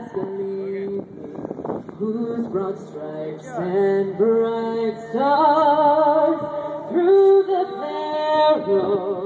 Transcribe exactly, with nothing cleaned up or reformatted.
gleam, whose broad stripes and bright stars through the perils